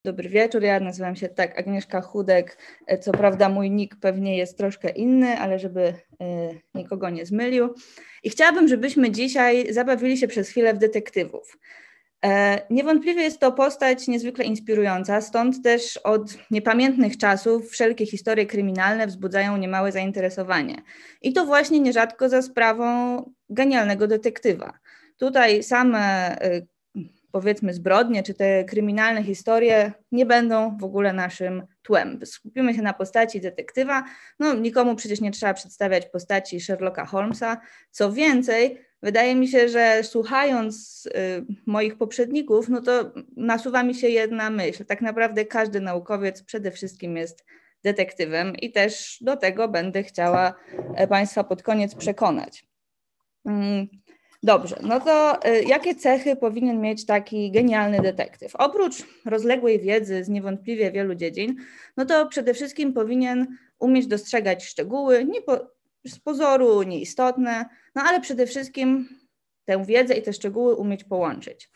Dobry wieczór, ja nazywam się Agnieszka Chudek. Co prawda mój nick pewnie jest troszkę inny, ale żeby nikogo nie zmylił. I chciałabym, żebyśmy dzisiaj zabawili się przez chwilę w detektywów. Niewątpliwie jest to postać niezwykle inspirująca, stąd też od niepamiętnych czasów wszelkie historie kryminalne wzbudzają niemałe zainteresowanie. I to właśnie nierzadko za sprawą genialnego detektywa. Tutaj same powiedzmy zbrodnie, czy te kryminalne historie nie będą w ogóle naszym tłem. Skupimy się na postaci detektywa. No, nikomu przecież nie trzeba przedstawiać postaci Sherlocka Holmesa. Co więcej, wydaje mi się, że słuchając moich poprzedników, no to nasuwa mi się jedna myśl. Tak naprawdę każdy naukowiec przede wszystkim jest detektywem i też do tego będę chciała Państwa pod koniec przekonać. Dobrze, no to jakie cechy powinien mieć taki genialny detektyw? Oprócz rozległej wiedzy z niewątpliwie wielu dziedzin, no to przede wszystkim powinien umieć dostrzegać szczegóły, z pozoru nieistotne, no ale przede wszystkim tę wiedzę i te szczegóły umieć połączyć.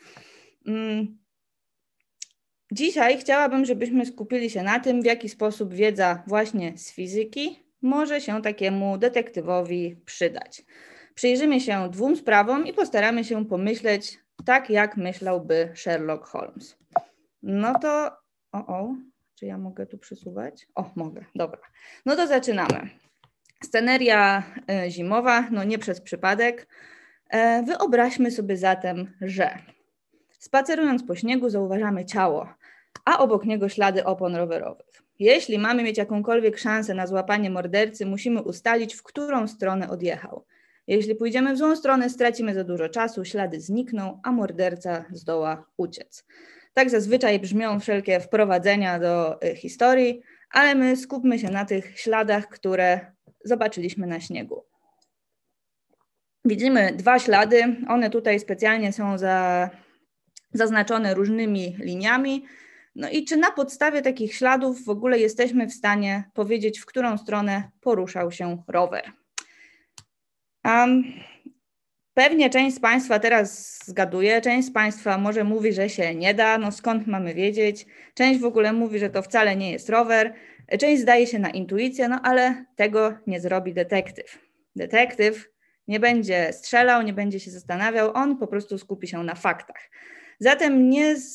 Dzisiaj chciałabym, żebyśmy skupili się na tym, w jaki sposób wiedza właśnie z fizyki może się takiemu detektywowi przydać. Przyjrzymy się dwóm sprawom i postaramy się pomyśleć tak, jak myślałby Sherlock Holmes. No to, czy ja mogę tu przesuwać? O, mogę, dobra. No to zaczynamy. Sceneria zimowa, no nie przez przypadek. Wyobraźmy sobie zatem, że spacerując po śniegu zauważamy ciało, a obok niego ślady opon rowerowych. Jeśli mamy mieć jakąkolwiek szansę na złapanie mordercy, musimy ustalić, w którą stronę odjechał. Jeśli pójdziemy w złą stronę, stracimy za dużo czasu, ślady znikną, a morderca zdoła uciec. Tak zazwyczaj brzmią wszelkie wprowadzenia do historii, ale my skupmy się na tych śladach, które zobaczyliśmy na śniegu. Widzimy dwa ślady, one tutaj specjalnie są zaznaczone różnymi liniami. No i czy na podstawie takich śladów w ogóle jesteśmy w stanie powiedzieć, w którą stronę poruszał się rower? Pewnie część z Państwa teraz zgaduje, część z Państwa może mówi, że się nie da, no skąd mamy wiedzieć, część w ogóle mówi, że to wcale nie jest rower, część zdaje się na intuicję, no ale tego nie zrobi detektyw. Detektyw nie będzie strzelał, nie będzie się zastanawiał, on po prostu skupi się na faktach. Zatem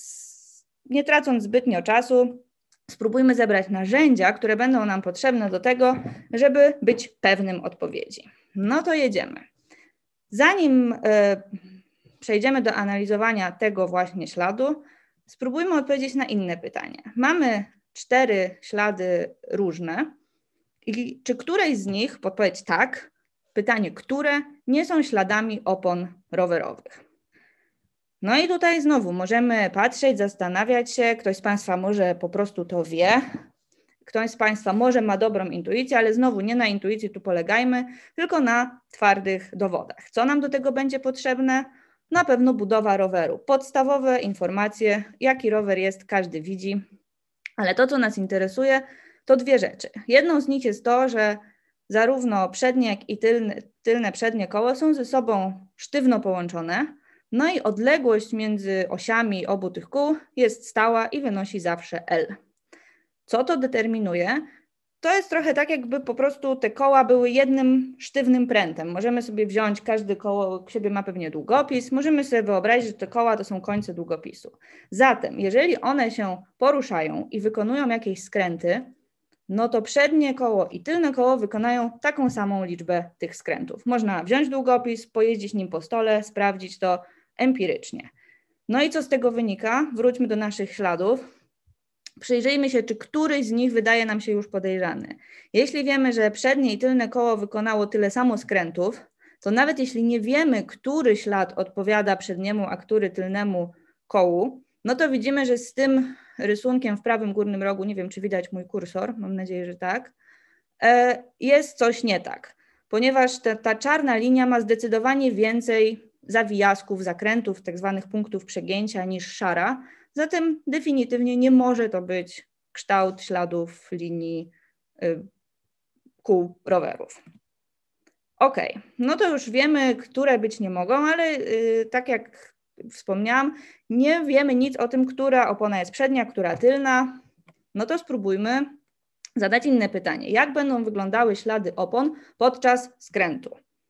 nie tracąc zbytnio czasu, spróbujmy zebrać narzędzia, które będą nam potrzebne do tego, żeby być pewnym odpowiedzi. No to jedziemy. Zanim przejdziemy do analizowania tego właśnie śladu, spróbujmy odpowiedzieć na inne pytanie. Mamy 4 ślady różne i czy któreś z nich, podpowiedź tak, pytanie które, nie są śladami opon rowerowych? No i tutaj znowu możemy patrzeć, zastanawiać się, ktoś z Państwa może po prostu to wie, ktoś z Państwa może ma dobrą intuicję, ale znowu nie na intuicji tu polegajmy, tylko na twardych dowodach. Co nam do tego będzie potrzebne? Na pewno budowa roweru. Podstawowe informacje, jaki rower jest, każdy widzi, ale to, co nas interesuje, to 2 rzeczy. Jedną z nich jest to, że zarówno przednie, jak i tylne przednie koło są ze sobą sztywno połączone, no i odległość między osiami obu tych kół jest stała i wynosi zawsze L. Co to determinuje? To jest trochę tak, jakby po prostu te koła były jednym sztywnym prętem. Możemy sobie wziąć, każdy koło siebie ma pewnie długopis, możemy sobie wyobrazić, że te koła to są końce długopisu. Zatem, jeżeli one się poruszają i wykonują jakieś skręty, no to przednie koło i tylne koło wykonają taką samą liczbę tych skrętów. Można wziąć długopis, pojeździć nim po stole, sprawdzić to empirycznie. No i co z tego wynika? Wróćmy do naszych śladów. Przyjrzyjmy się, czy któryś z nich wydaje nam się już podejrzany. Jeśli wiemy, że przednie i tylne koło wykonało tyle samo skrętów, to nawet jeśli nie wiemy, który ślad odpowiada przedniemu, a który tylnemu kołu, no to widzimy, że z tym rysunkiem w prawym górnym rogu, nie wiem, czy widać mój kursor, mam nadzieję, że tak, jest coś nie tak, ponieważ ta czarna linia ma zdecydowanie więcej zawijasków, zakrętów, tak zwanych punktów przegięcia niż szara, zatem definitywnie nie może to być kształt śladów linii kół rowerów. Ok, no to już wiemy, które być nie mogą, ale tak jak wspomniałam, nie wiemy nic o tym, która opona jest przednia, która tylna. No to spróbujmy zadać inne pytanie. Jak będą wyglądały ślady opon podczas skrętu?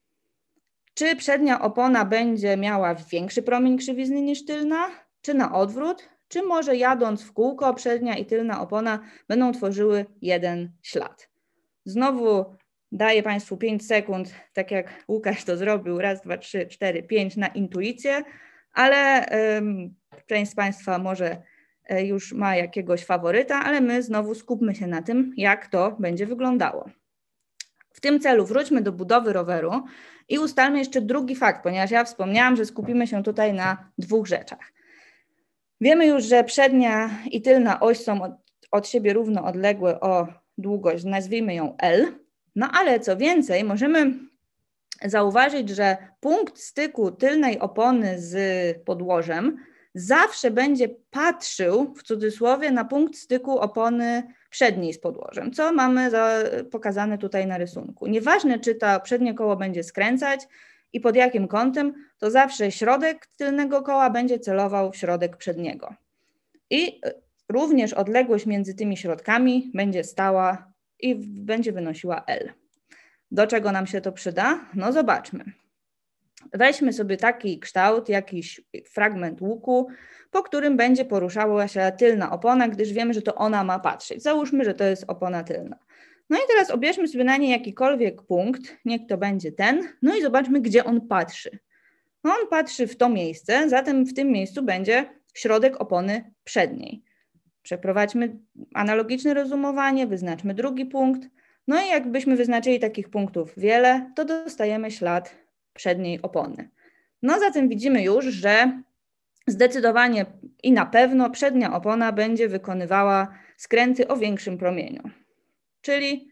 Czy przednia opona będzie miała większy promień krzywizny niż tylna, czy na odwrót? Czy może jadąc w kółko przednia i tylna opona będą tworzyły jeden ślad? Znowu daję Państwu 5 sekund, tak jak Łukasz to zrobił, 1, 2, 3, 4, 5 na intuicję, ale część z Państwa może już ma jakiegoś faworyta, ale my znowu skupmy się na tym, jak to będzie wyglądało. W tym celu wróćmy do budowy roweru i ustalmy jeszcze drugi fakt, ponieważ ja wspomniałam, że skupimy się tutaj na 2 rzeczach. Wiemy już, że przednia i tylna oś są od siebie równo odległe o długość, nazwijmy ją L, no ale co więcej, możemy zauważyć, że punkt styku tylnej opony z podłożem zawsze będzie patrzył, w cudzysłowie, na punkt styku opony przedniej z podłożem, co mamy pokazane tutaj na rysunku. Nieważne, czy to przednie koło będzie skręcać i pod jakim kątem, to zawsze środek tylnego koła będzie celował w środek przedniego. I również odległość między tymi środkami będzie stała i będzie wynosiła L. Do czego nam się to przyda? No zobaczmy. Weźmy sobie taki kształt, jakiś fragment łuku, po którym będzie poruszała się tylna opona, gdyż wiemy, że to ona ma patrzeć. Załóżmy, że to jest opona tylna. No i teraz obierzmy sobie na niej jakikolwiek punkt, niech to będzie ten, no i zobaczmy, gdzie on patrzy. No on patrzy w to miejsce, zatem w tym miejscu będzie środek opony przedniej. Przeprowadźmy analogiczne rozumowanie, wyznaczmy drugi punkt. No i jakbyśmy wyznaczyli takich punktów wiele, to dostajemy ślad przedniej opony. No zatem widzimy już, że zdecydowanie i na pewno przednia opona będzie wykonywała skręty o większym promieniu. Czyli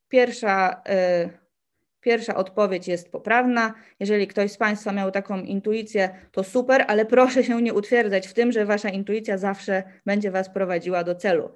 pierwsza odpowiedź jest poprawna. Jeżeli ktoś z Państwa miał taką intuicję, to super, ale proszę się nie utwierdzać w tym, że Wasza intuicja zawsze będzie Was prowadziła do celu.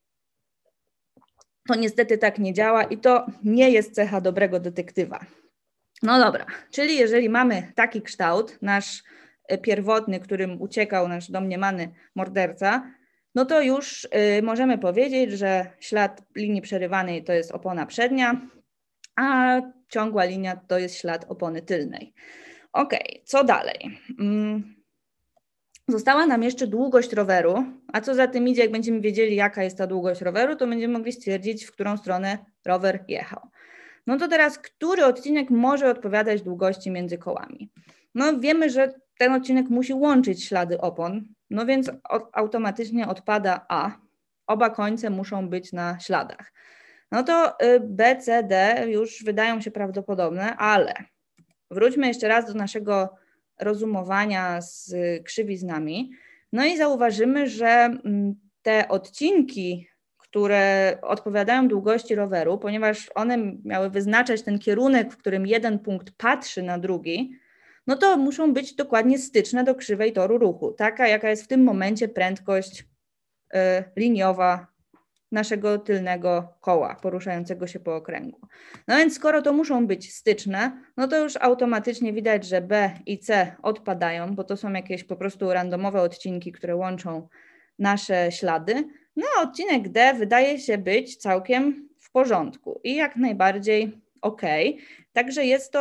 To niestety tak nie działa i to nie jest cecha dobrego detektywa. No dobra, czyli jeżeli mamy taki kształt, nasz pierwotny, którym uciekał nasz domniemany morderca, no to już możemy powiedzieć, że ślad linii przerywanej to jest opona przednia, a ciągła linia to jest ślad opony tylnej. Ok, co dalej? Została nam jeszcze długość roweru, a co za tym idzie, jak będziemy wiedzieli, jaka jest ta długość roweru, to będziemy mogli stwierdzić, w którą stronę rower jechał. No to teraz, który odcinek może odpowiadać długości między kołami? No wiemy, że ten odcinek musi łączyć ślady opon, no więc automatycznie odpada A. Oba końce muszą być na śladach. No to B, C, D już wydają się prawdopodobne, ale wróćmy jeszcze raz do naszego rozumowania z krzywiznami. No i zauważymy, że te odcinki, które odpowiadają długości roweru, ponieważ one miały wyznaczać ten kierunek, w którym jeden punkt patrzy na drugi, no to muszą być dokładnie styczne do krzywej toru ruchu, taka jaka jest w tym momencie prędkość liniowa naszego tylnego koła poruszającego się po okręgu. No więc skoro to muszą być styczne, no to już automatycznie widać, że B i C odpadają, bo to są jakieś po prostu randomowe odcinki, które łączą nasze ślady. No a odcinek D wydaje się być całkiem w porządku i jak najbardziej ok. Także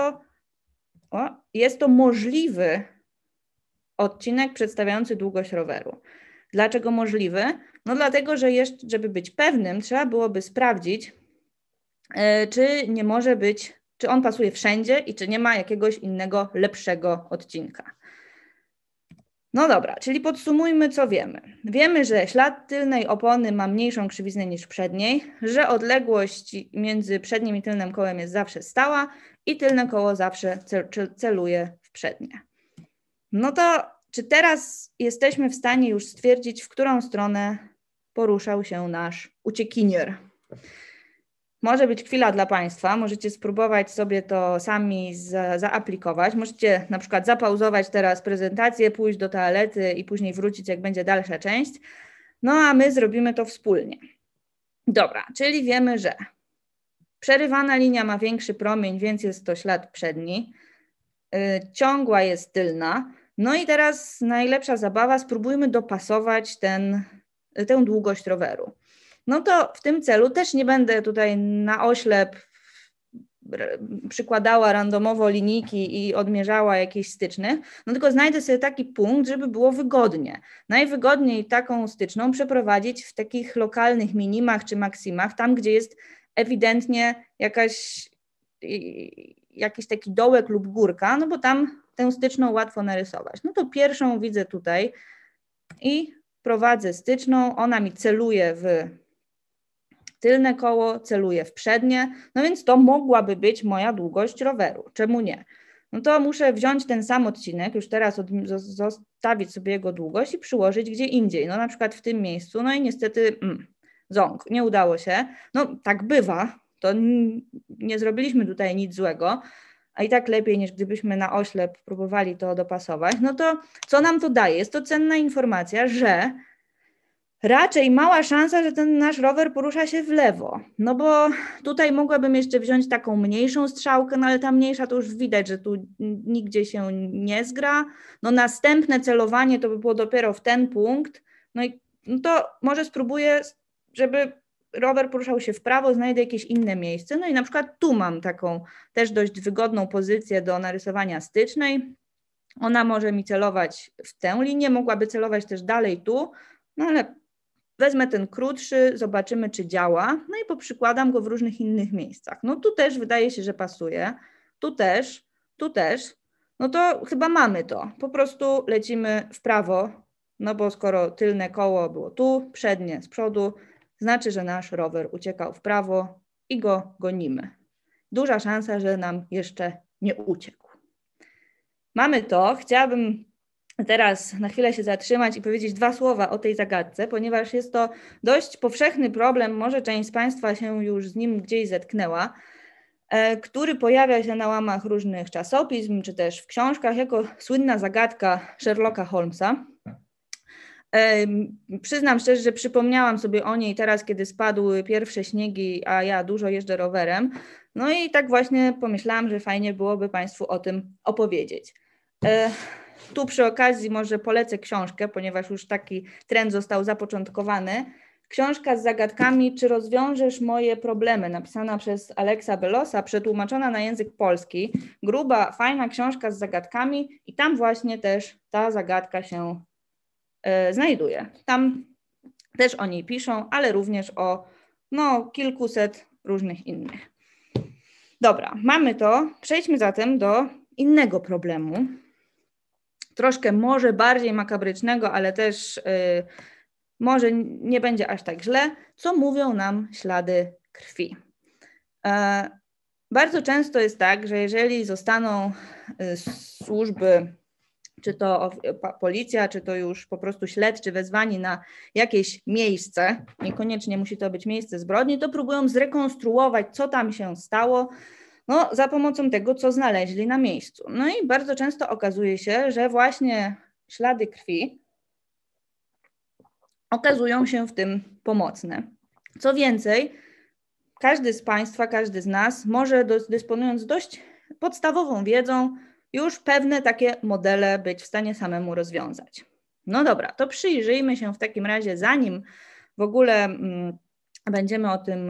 jest to możliwy odcinek przedstawiający długość roweru. Dlaczego możliwy? No dlatego, że jeszcze, żeby być pewnym, trzeba byłoby sprawdzić, czy nie może być, czy on pasuje wszędzie i czy nie ma jakiegoś innego, lepszego odcinka. No dobra, czyli podsumujmy, co wiemy. Wiemy, że ślad tylnej opony ma mniejszą krzywiznę niż przedniej, że odległość między przednim i tylnym kołem jest zawsze stała i tylne koło zawsze celuje w przednie. No to czy teraz jesteśmy w stanie już stwierdzić, w którą stronę poruszał się nasz uciekinier? Może być chwila dla Państwa, możecie spróbować sobie to sami zaaplikować. Możecie na przykład zapauzować teraz prezentację, pójść do toalety i później wrócić, jak będzie dalsza część. No a my zrobimy to wspólnie. Dobra, czyli wiemy, że przerywana linia ma większy promień, więc jest to ślad przedni. Ciągła jest tylna. No i teraz najlepsza zabawa, spróbujmy dopasować tę długość roweru. No to w tym celu też nie będę tutaj na oślep przykładała randomowo linijki i odmierzała jakieś styczne, no tylko znajdę sobie taki punkt, żeby było wygodnie. Najwygodniej taką styczną przeprowadzić w takich lokalnych minimach czy maksimach, tam gdzie jest ewidentnie jakiś taki dołek lub górka, no bo tam tę styczną łatwo narysować. No to pierwszą widzę tutaj i prowadzę styczną, ona mi celuje w tylne koło, celuje w przednie, no więc to mogłaby być moja długość roweru. Czemu nie? No to muszę wziąć ten sam odcinek, już teraz zostawić sobie jego długość i przyłożyć gdzie indziej, no na przykład w tym miejscu, no i niestety ząg, nie udało się. No tak bywa, to nie zrobiliśmy tutaj nic złego, a i tak lepiej niż gdybyśmy na oślep próbowali to dopasować. No to co nam to daje? Jest to cenna informacja, że raczej mała szansa, że ten nasz rower porusza się w lewo, no bo tutaj mogłabym jeszcze wziąć taką mniejszą strzałkę, no ale ta mniejsza to już widać, że tu nigdzie się nie zgra. No następne celowanie to by było dopiero w ten punkt, no i no to może spróbuję, żeby rower poruszał się w prawo, znajdę jakieś inne miejsce, no i na przykład tu mam taką też dość wygodną pozycję do narysowania stycznej. Ona może mi celować w tę linię, mogłaby celować też dalej tu, no ale wezmę ten krótszy, zobaczymy, czy działa, no i poprzykładam go w różnych innych miejscach. No tu też wydaje się, że pasuje, tu też, no to chyba mamy to. Po prostu lecimy w prawo, no bo skoro tylne koło było tu, przednie z przodu, znaczy, że nasz rower uciekał w prawo i go gonimy. Duża szansa, że nam jeszcze nie uciekł. Mamy to. Chciałabym teraz na chwilę się zatrzymać i powiedzieć 2 słowa o tej zagadce, ponieważ jest to dość powszechny problem, może część z Państwa się już z nim gdzieś zetknęła, który pojawia się na łamach różnych czasopism, czy też w książkach, jako słynna zagadka Sherlocka Holmesa. Przyznam szczerze, że przypomniałam sobie o niej teraz, kiedy spadły pierwsze śniegi, a ja dużo jeżdżę rowerem. No i tak właśnie pomyślałam, że fajnie byłoby Państwu o tym opowiedzieć. Tu przy okazji może polecę książkę, ponieważ już taki trend został zapoczątkowany. Książka z zagadkami Czy rozwiążesz moje problemy? Napisana przez Alexa Belosa, przetłumaczona na język polski. Gruba, fajna książka z zagadkami i tam właśnie też ta zagadka się znajduje. Tam też o niej piszą, ale również o kilkuset różnych innych. Dobra, mamy to. Przejdźmy zatem do innego problemu. Troszkę może bardziej makabrycznego, ale też może nie będzie aż tak źle. Co mówią nam ślady krwi? Bardzo często jest tak, że jeżeli zostaną służby, czy to policja, czy to już po prostu śledczy wezwani na jakieś miejsce, niekoniecznie musi to być miejsce zbrodni, to próbują zrekonstruować, co tam się stało, za pomocą tego, co znaleźli na miejscu. No i bardzo często okazuje się, że właśnie ślady krwi okazują się w tym pomocne. Co więcej, każdy z Państwa, każdy z nas może, dysponując dość podstawową wiedzą, już pewne takie modele być w stanie samemu rozwiązać. No dobra, to przyjrzyjmy się w takim razie, zanim w ogóle będziemy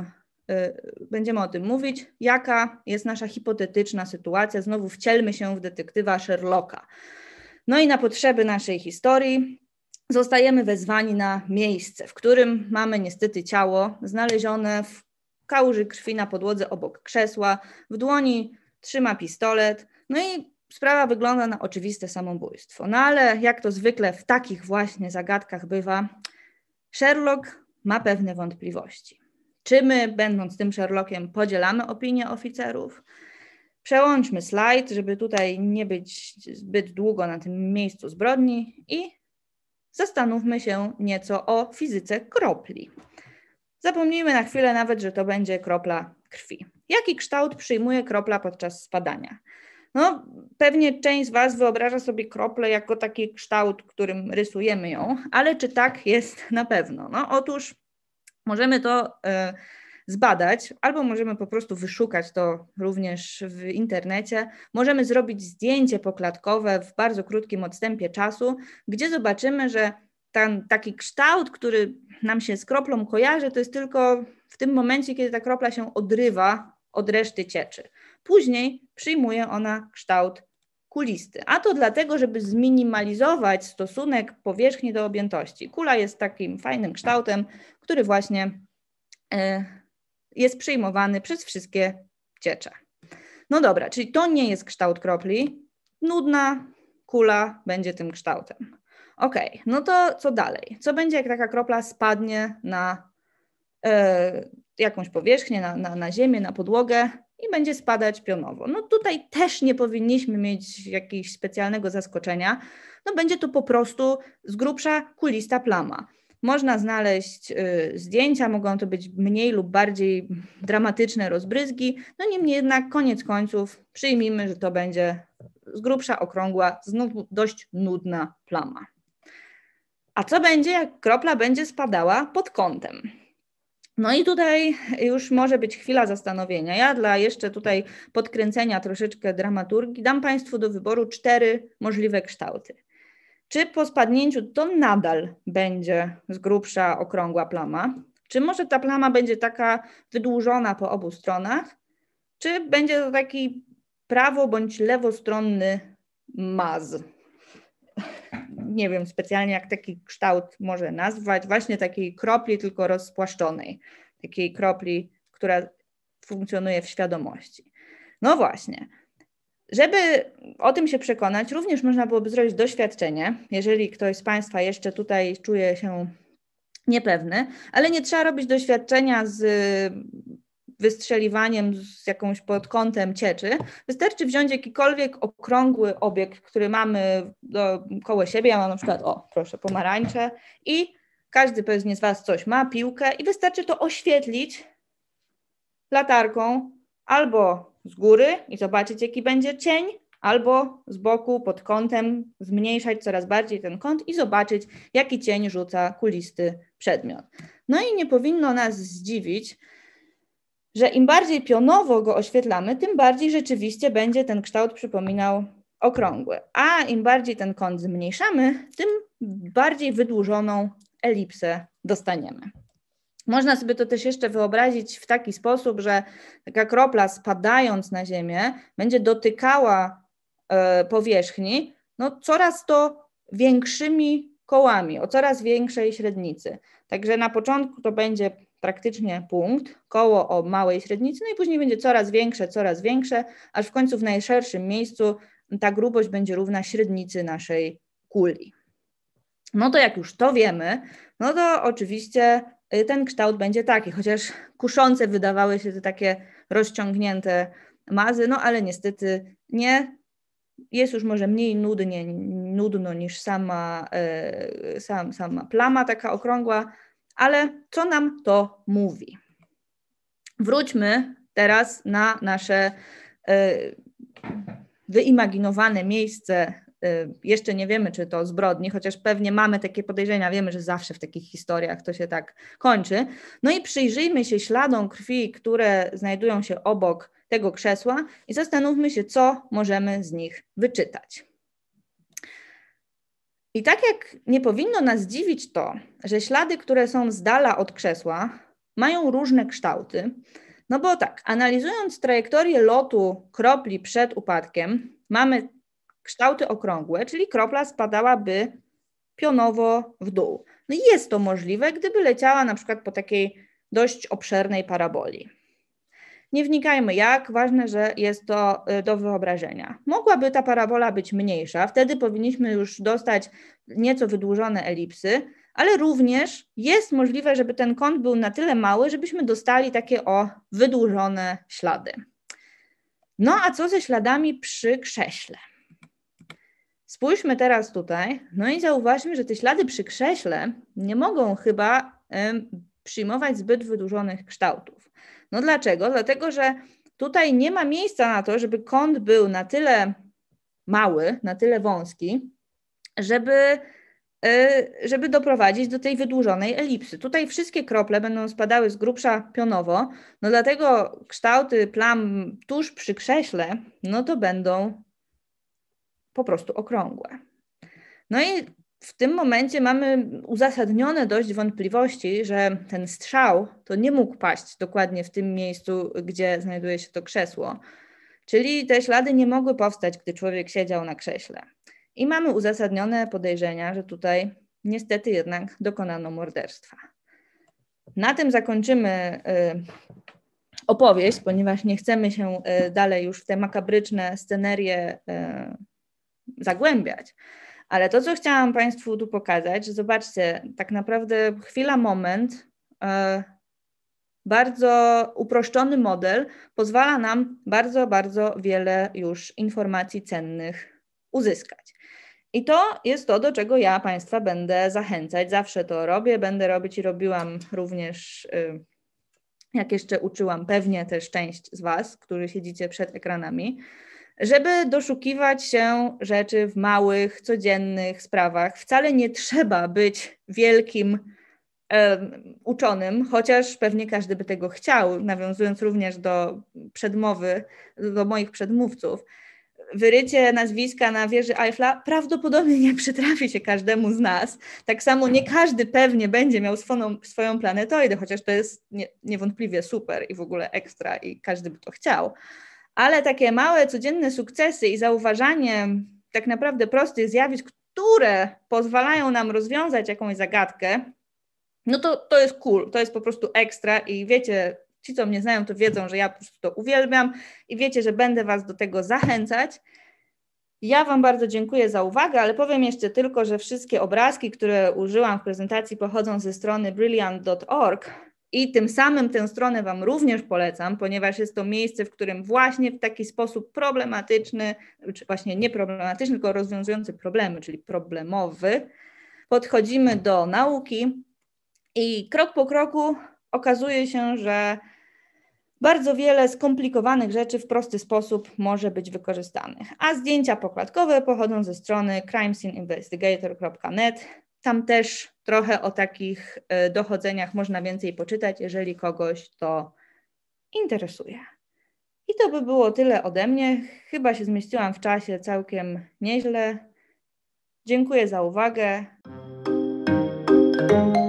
o tym mówić, jaka jest nasza hipotetyczna sytuacja. Znowu wcielmy się w detektywa Sherlocka. No i na potrzeby naszej historii zostajemy wezwani na miejsce, w którym mamy niestety ciało znalezione w kałuży krwi na podłodze obok krzesła, w dłoni trzyma pistolet, no i sprawa wygląda na oczywiste samobójstwo. No ale jak to zwykle w takich właśnie zagadkach bywa, Sherlock ma pewne wątpliwości. Czy my, będąc tym Sherlockiem, podzielamy opinię oficerów? Przełączmy slajd, żeby tutaj nie być zbyt długo na tym miejscu zbrodni i zastanówmy się nieco o fizyce kropli. Zapomnijmy na chwilę nawet, że to będzie kropla krwi. Jaki kształt przyjmuje kropla podczas spadania? Pewnie część z Was wyobraża sobie kroplę jako taki kształt, którym rysujemy ją, ale czy tak jest na pewno? Otóż możemy to zbadać, albo możemy po prostu wyszukać to również w internecie. Możemy zrobić zdjęcie poklatkowe w bardzo krótkim odstępie czasu, gdzie zobaczymy, że ten taki kształt, który nam się z kroplą kojarzy, to jest tylko w tym momencie, kiedy ta kropla się odrywa od reszty cieczy. Później przyjmuje ona kształt kulisty, a to dlatego, żeby zminimalizować stosunek powierzchni do objętości. Kula jest takim fajnym kształtem, który właśnie jest przyjmowany przez wszystkie ciecze. No dobra, czyli to nie jest kształt kropli, nudna kula będzie tym kształtem. Ok, no to co dalej? Co będzie, jak taka kropla spadnie na jakąś powierzchnię, na ziemię, na podłogę i będzie spadać pionowo? No tutaj też nie powinniśmy mieć jakiegoś specjalnego zaskoczenia. No będzie to po prostu z grubsza kulista plama. Można znaleźć zdjęcia, mogą to być mniej lub bardziej dramatyczne rozbryzgi, no niemniej jednak koniec końców przyjmijmy, że to będzie z grubsza okrągła, znów dość nudna plama. A co będzie, jak kropla będzie spadała pod kątem? No i tutaj już może być chwila zastanowienia. Ja dla jeszcze tutaj podkręcenia troszeczkę dramaturgii dam Państwu do wyboru 4 możliwe kształty. Czy po spadnięciu to nadal będzie z grubsza okrągła plama? Czy może ta plama będzie taka wydłużona po obu stronach? Czy będzie to taki prawo- bądź lewostronny maz? Nie wiem specjalnie, jak taki kształt może nazwać, właśnie takiej kropli, tylko rozpłaszczonej, takiej kropli, która funkcjonuje w świadomości. No właśnie, żeby o tym się przekonać, również można byłoby zrobić doświadczenie, jeżeli ktoś z Państwa jeszcze tutaj czuje się niepewny, ale nie trzeba robić doświadczenia z wystrzeliwaniem z jakąś pod kątem cieczy. Wystarczy wziąć jakikolwiek okrągły obiekt, który mamy koło siebie. Ja mam na przykład, o proszę, pomarańcze i każdy pewnie z Was coś ma, piłkę i wystarczy to oświetlić latarką albo z góry i zobaczyć, jaki będzie cień, albo z boku pod kątem zmniejszać coraz bardziej ten kąt i zobaczyć, jaki cień rzuca kulisty przedmiot. No i nie powinno nas zdziwić, że im bardziej pionowo go oświetlamy, tym bardziej rzeczywiście będzie ten kształt przypominał okrągły. A im bardziej ten kąt zmniejszamy, tym bardziej wydłużoną elipsę dostaniemy. Można sobie to też jeszcze wyobrazić w taki sposób, że taka kropla spadając na ziemię będzie dotykała powierzchni coraz to większymi kołami, o coraz większej średnicy. Także na początku to będzie praktycznie punkt, koło o małej średnicy, no i później będzie coraz większe, aż w końcu w najszerszym miejscu ta grubość będzie równa średnicy naszej kuli. No to jak już to wiemy, no to oczywiście ten kształt będzie taki, chociaż kuszące wydawały się te takie rozciągnięte mazy, no ale niestety nie, jest już może mniej nudno niż sama plama taka okrągła, ale co nam to mówi? Wróćmy teraz na nasze wyimaginowane miejsce. Jeszcze nie wiemy, czy to zbrodni, chociaż pewnie mamy takie podejrzenia, wiemy, że zawsze w takich historiach to się tak kończy. No i przyjrzyjmy się śladom krwi, które znajdują się obok tego krzesła i zastanówmy się, co możemy z nich wyczytać. I tak jak nie powinno nas dziwić to, że ślady, które są z dala od krzesła, mają różne kształty, no bo tak, analizując trajektorię lotu kropli przed upadkiem, mamy kształty okrągłe, czyli kropla spadałaby pionowo w dół. No i jest to możliwe, gdyby leciała na przykład po takiej dość obszernej paraboli. Nie wnikajmy jak, ważne, że jest to do wyobrażenia. Mogłaby ta parabola być mniejsza, wtedy powinniśmy już dostać nieco wydłużone elipsy, ale również jest możliwe, żeby ten kąt był na tyle mały, żebyśmy dostali takie wydłużone ślady. No a co ze śladami przy krześle? Spójrzmy teraz tutaj, no i zauważmy, że te ślady przy krześle nie mogą chyba przyjmować zbyt wydłużonych kształtów. No dlaczego? Dlatego, że tutaj nie ma miejsca na to, żeby kąt był na tyle mały, na tyle wąski, żeby żeby doprowadzić do tej wydłużonej elipsy. Tutaj wszystkie krople będą spadały z grubsza pionowo, no dlatego kształty plam tuż przy krześle, no to będą po prostu okrągłe. No i w tym momencie mamy uzasadnione dość wątpliwości, że ten strzał to nie mógł paść dokładnie w tym miejscu, gdzie znajduje się to krzesło. Czyli te ślady nie mogły powstać, gdy człowiek siedział na krześle. I mamy uzasadnione podejrzenia, że tutaj niestety jednak dokonano morderstwa. Na tym zakończymy opowieść, ponieważ nie chcemy się dalej już w te makabryczne scenerie zagłębiać. Ale to, co chciałam Państwu tu pokazać, że zobaczcie, tak naprawdę chwila, moment, bardzo uproszczony model pozwala nam bardzo, bardzo wiele już informacji cennych uzyskać. I to jest to, do czego ja Państwa będę zachęcać. Zawsze to robię, będę robić i robiłam również, jak jeszcze uczyłam pewnie też część z Was, którzy siedzicie przed ekranami, żeby doszukiwać się rzeczy w małych, codziennych sprawach. Wcale nie trzeba być wielkim uczonym, chociaż pewnie każdy by tego chciał, nawiązując również do przedmowy, do moich przedmówców. Wyrycie nazwiska na wieży Eiffla prawdopodobnie nie przytrafi się każdemu z nas. Tak samo nie każdy pewnie będzie miał swoją planetoidę, chociaż to jest niewątpliwie super i w ogóle ekstra i każdy by to chciał. Ale takie małe, codzienne sukcesy i zauważanie tak naprawdę prostych zjawisk, które pozwalają nam rozwiązać jakąś zagadkę, no to jest cool, to jest po prostu ekstra i wiecie, ci co mnie znają to wiedzą, że ja po prostu to uwielbiam i wiecie, że będę Was do tego zachęcać. Ja Wam bardzo dziękuję za uwagę, ale powiem jeszcze tylko, że wszystkie obrazki, które użyłam w prezentacji pochodzą ze strony brilliant.org i tym samym tę stronę Wam również polecam, ponieważ jest to miejsce, w którym właśnie w taki sposób problematyczny, czy właśnie nie problematyczny, tylko rozwiązujący problemy, czyli problemowy, podchodzimy do nauki i krok po kroku okazuje się, że bardzo wiele skomplikowanych rzeczy w prosty sposób może być wykorzystanych. A zdjęcia pokładkowe pochodzą ze strony crimesceneinvestigator.net. Tam też trochę o takich dochodzeniach można więcej poczytać, jeżeli kogoś to interesuje. I to by było tyle ode mnie. Chyba się zmieściłam w czasie całkiem nieźle. Dziękuję za uwagę.